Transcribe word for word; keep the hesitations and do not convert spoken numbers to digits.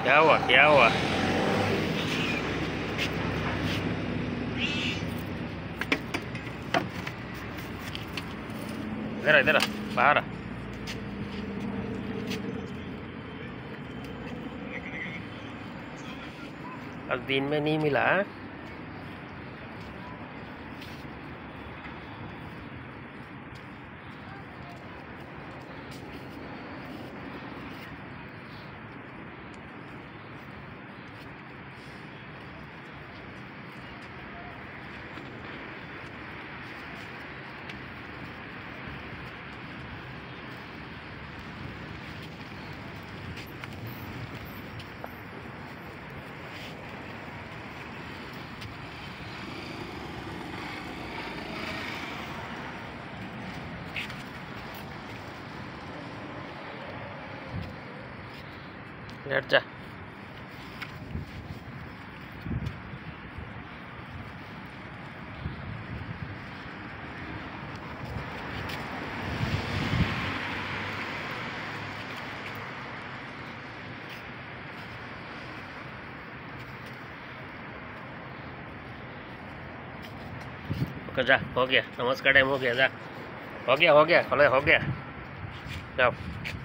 क्या हुआ क्या हुआ? इधर इधर बाहर आ। अब दिन में नहीं मिला। लेट जा। जा, हो गया, नमस्कार टाइम हो गया, जा, हो गया हो गया, हो गया, जाओ।